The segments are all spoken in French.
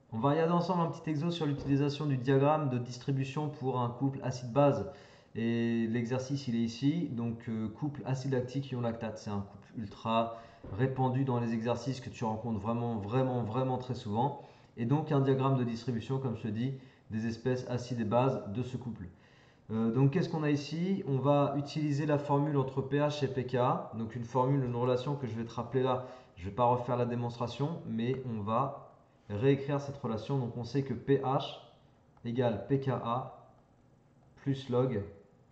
On va regarder ensemble un petit exo sur l'utilisation du diagramme de distribution pour un couple acide-base. Et l'exercice, il est ici. Donc, couple acide lactique ion lactate. C'est un couple ultra répandu dans les exercices que tu rencontres vraiment très souvent. Et donc, un diagramme de distribution, comme je te dis, des espèces acides et bases de ce couple. Donc, qu'est-ce qu'on a ici? On va utiliser la formule entre pH et pKa. Donc, une formule, une relation que je vais te rappeler là. Je ne vais pas refaire la démonstration, mais on va réécrire cette relation. Donc, on sait que pH égale pKa plus log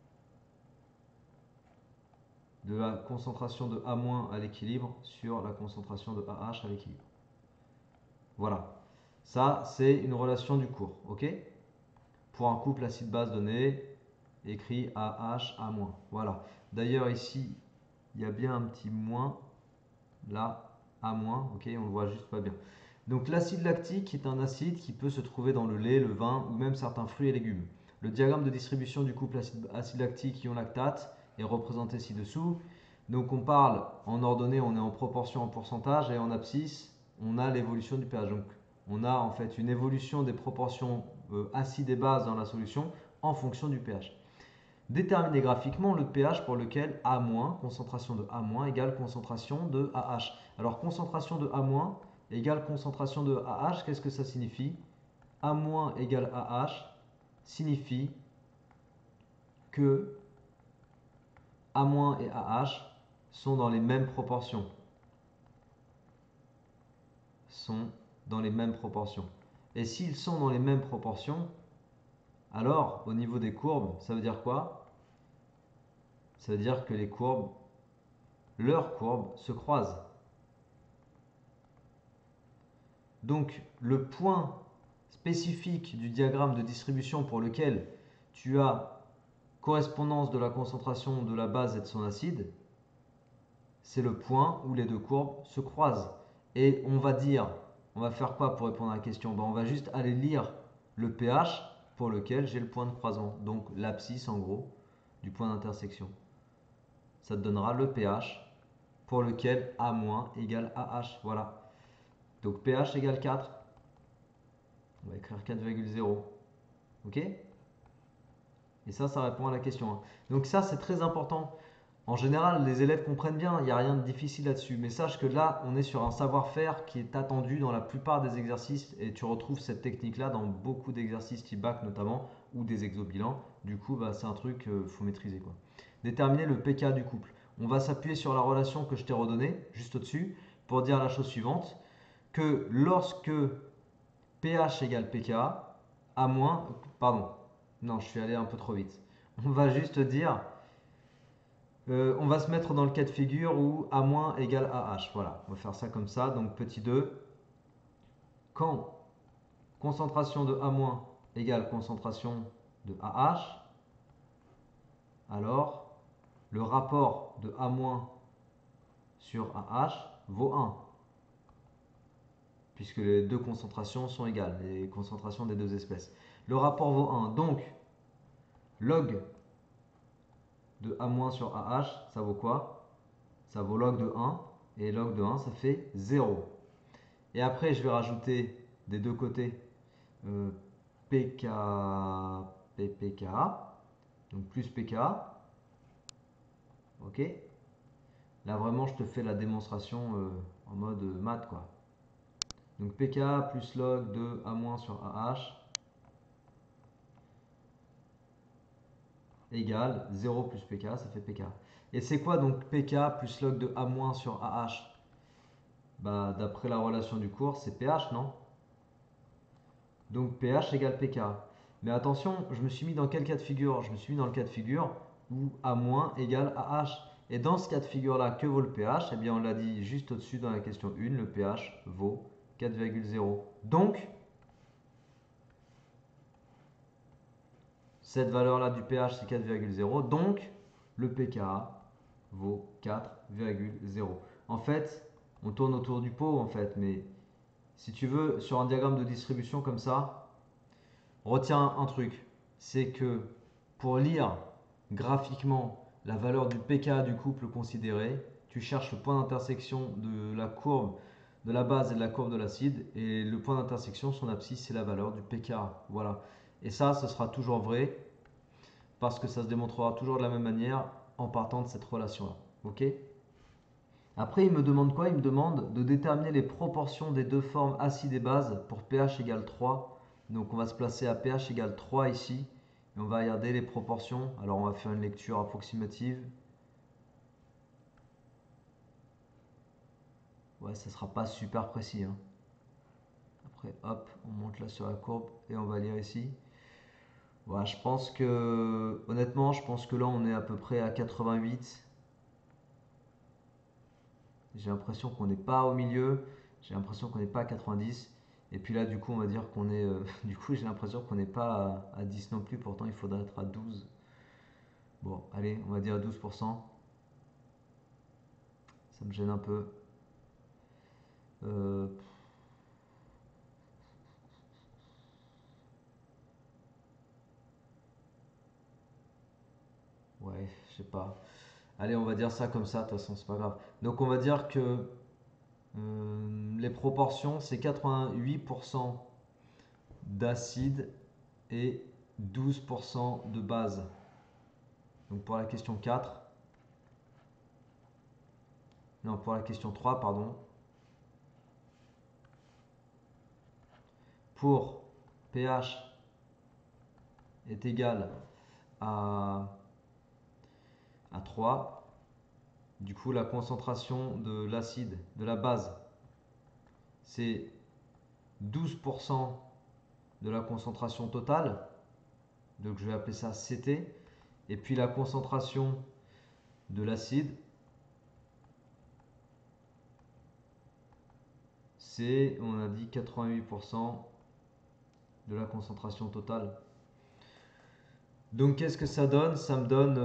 de la concentration de A- à l'équilibre sur la concentration de AH à l'équilibre. Voilà. Ça, c'est une relation du cours. OK? Pour un couple acide-base donné, écrit AH A-. Voilà. D'ailleurs, ici, il y a bien un petit moins. Là, A-, ok, on le voit juste pas bien. Donc l'acide lactique est un acide qui peut se trouver dans le lait, le vin ou même certains fruits et légumes. Le diagramme de distribution du couple acide lactique ion lactate est représenté ci-dessous. Donc on parle en ordonnée, on est en proportion en pourcentage et en abscisse, on a l'évolution du pH. Donc on a en fait une évolution des proportions acides et bases dans la solution en fonction du pH. Déterminer graphiquement le pH pour lequel A-, concentration de A- égale concentration de AH. Alors concentration de A- égale concentration de AH, qu'est-ce que ça signifie? A- égale AH signifie que A- et AH sont dans les mêmes proportions. Sont dans les mêmes proportions. Et s'ils sont dans les mêmes proportions, alors au niveau des courbes, ça veut dire quoi? Ça veut dire que les courbes, leurs courbes se croisent. Donc le point spécifique du diagramme de distribution pour lequel tu as correspondance de la concentration de la base et de son acide, c'est le point où les deux courbes se croisent. Et on va dire, on va faire quoi pour répondre à la question? On va juste aller lire le pH pour lequel j'ai le point de croisement. Donc l'abscisse en gros du point d'intersection. Ça te donnera le pH pour lequel A- égale AH. Voilà. Donc pH égale 4. On va écrire 4,0. Ok? Et ça répond à la question 1. Donc ça, c'est très important. En général, les élèves comprennent bien, il n'y a rien de difficile là-dessus. Mais sache que là, on est sur un savoir-faire qui est attendu dans la plupart des exercices et tu retrouves cette technique-là dans beaucoup d'exercices type bac notamment ou des exobilans. Du coup, c'est un truc qu'il faut maîtriser, quoi. Déterminer le pK du couple. On va s'appuyer sur la relation que je t'ai redonnée juste au-dessus pour dire la chose suivante, que lorsque pH égale pKa, pardon, non, je suis allé un peu trop vite. On va juste dire, on va se mettre dans le cas de figure où A- égale AH. Voilà, on va faire ça comme ça. Donc petit 2, quand concentration de A- égale concentration de AH, alors le rapport de A- sur AH vaut 1, puisque les deux concentrations sont égales, les concentrations des deux espèces. Le rapport vaut 1, donc log de A- sur AH, ça vaut quoi? Ça vaut log de 1, et log de 1, ça fait 0. Et après, je vais rajouter des deux côtés PK, PPKA, donc plus PKA. Ok? Là, vraiment, je te fais la démonstration en mode maths, quoi. Donc PKA plus log de A- sur AH égale 0 plus PKA, ça fait PKA. Et c'est quoi donc PKA plus log de A- sur AH? D'après la relation du cours, c'est pH, non? Donc pH égale pK. Mais attention, je me suis mis dans quel cas de figure? Je me suis mis dans le cas de figure où A- égale AH. Et dans ce cas de figure-là, que vaut le pH? Eh bien, on l'a dit juste au-dessus dans la question 1, le pH vaut 4,0. Donc, cette valeur-là du pH, c'est 4,0. Donc, le pKa vaut 4,0. En fait, on tourne autour du pot, en fait. Mais si tu veux, sur un diagramme de distribution comme ça, retiens un truc, c'est que pour lire graphiquement la valeur du pK du couple considéré, tu cherches le point d'intersection de la courbe de la base et de la courbe de l'acide. Et le point d'intersection, son abscisse, c'est la valeur du pKa. Voilà. Et ça, ce sera toujours vrai parce que ça se démontrera toujours de la même manière en partant de cette relation-là. Ok? Après, il me demande quoi? Il me demande de déterminer les proportions des deux formes acide et base pour pH égale 3. Donc on va se placer à pH égale 3 ici. Et on va regarder les proportions. Alors on va faire une lecture approximative. Ouais, ça sera pas super précis, hein. Après, hop, on monte là sur la courbe et on va lire ici. Ouais, je pense que, honnêtement, je pense que là on est à peu près à 88. J'ai l'impression qu'on n'est pas au milieu. J'ai l'impression qu'on n'est pas à 90. Et puis là, du coup, on va dire qu'on est. Du coup, j'ai l'impression qu'on n'est pas à 10 non plus. Pourtant, il faudrait être à 12. Bon, allez, on va dire à 12%. Ça me gêne un peu. Euh, ouais, je sais pas. Allez, on va dire ça comme ça. De toute façon, c'est pas grave. Donc, on va dire que les proportions, c'est 88% d'acide et 12% de base. Donc, pour la question 4. Non, pour la question 3, pardon. Pour pH est égal à 3, du coup la concentration de l'acide, de la base, c'est 12% de la concentration totale, donc je vais appeler ça CT, et puis la concentration de l'acide, c'est, on a dit 88% de la concentration totale. Donc qu'est-ce que ça donne? Ça me donne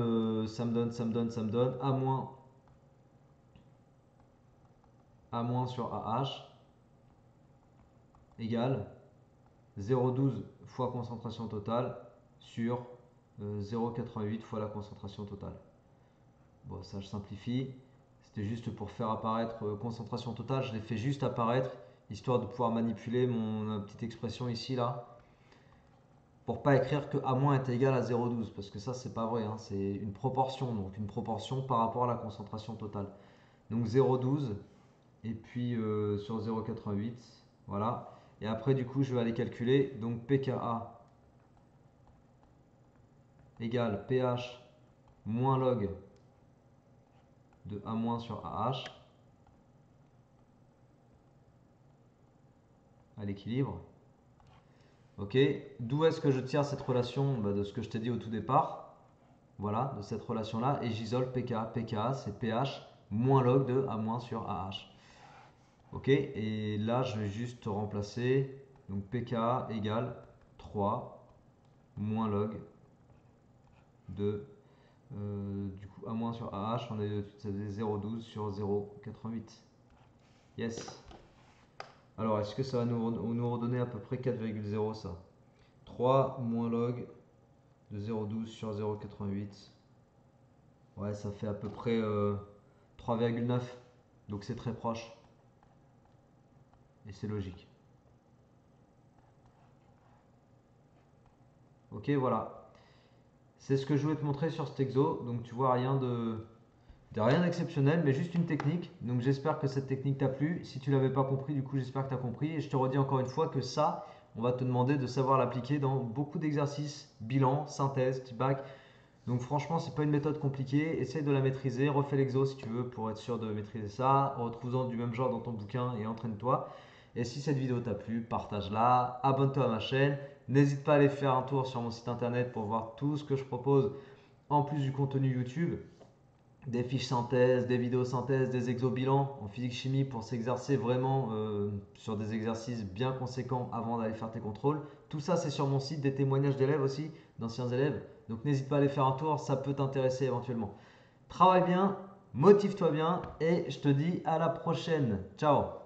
A moins sur AH égale 0,12 fois concentration totale sur 0,88 fois la concentration totale. Bon, ça je simplifie. C'était juste pour faire apparaître concentration totale. Je l'ai fait juste apparaître, histoire de pouvoir manipuler mon petite expression ici, là. Pour pas écrire que A- est égal à 0,12, parce que ça c'est pas vrai, hein. C'est une proportion, donc une proportion par rapport à la concentration totale. Donc 0,12 et puis sur 0,88, voilà. Et après du coup je vais aller calculer, donc pKa égale pH moins log de A- sur AH à l'équilibre. Ok, d'où est-ce que je tire cette relation? Bah, de ce que je t'ai dit au tout départ. Voilà, de cette relation-là. Et j'isole pKa. pKa, c'est pH moins log de A- sur AH. Ok, et là, je vais juste remplacer. Donc pKa égale 3 moins log de du coup A- sur AH. On est 0,12 sur 0,88. Yes. Alors, est-ce que ça va nous redonner à peu près 4,0 ça? 3 moins log de 0,12 sur 0,88. Ouais, ça fait à peu près 3,9. Donc c'est très proche. Et c'est logique. Ok, voilà. C'est ce que je voulais te montrer sur cet exo. Donc tu vois rien d'exceptionnel, mais juste une technique. Donc j'espère que cette technique t'a plu. Si tu l'avais pas compris, du coup j'espère que tu as compris. Et je te redis encore une fois que ça, on va te demander de savoir l'appliquer dans beaucoup d'exercices, bilan, synthèse, type bac. Donc franchement, c'est pas une méthode compliquée. Essaye de la maîtriser. Refais l'exo si tu veux pour être sûr de maîtriser ça. Retrouve-en du même genre dans ton bouquin et entraîne-toi. Et si cette vidéo t'a plu, partage-la, abonne-toi à ma chaîne. N'hésite pas à aller faire un tour sur mon site internet pour voir tout ce que je propose en plus du contenu YouTube. Des fiches synthèse, des vidéos synthèse, des exo-bilans en physique-chimie pour s'exercer vraiment sur des exercices bien conséquents avant d'aller faire tes contrôles. Tout ça, c'est sur mon site, des témoignages d'élèves aussi, d'anciens élèves. Donc n'hésite pas à aller faire un tour, ça peut t'intéresser éventuellement. Travaille bien, motive-toi bien et je te dis à la prochaine. Ciao!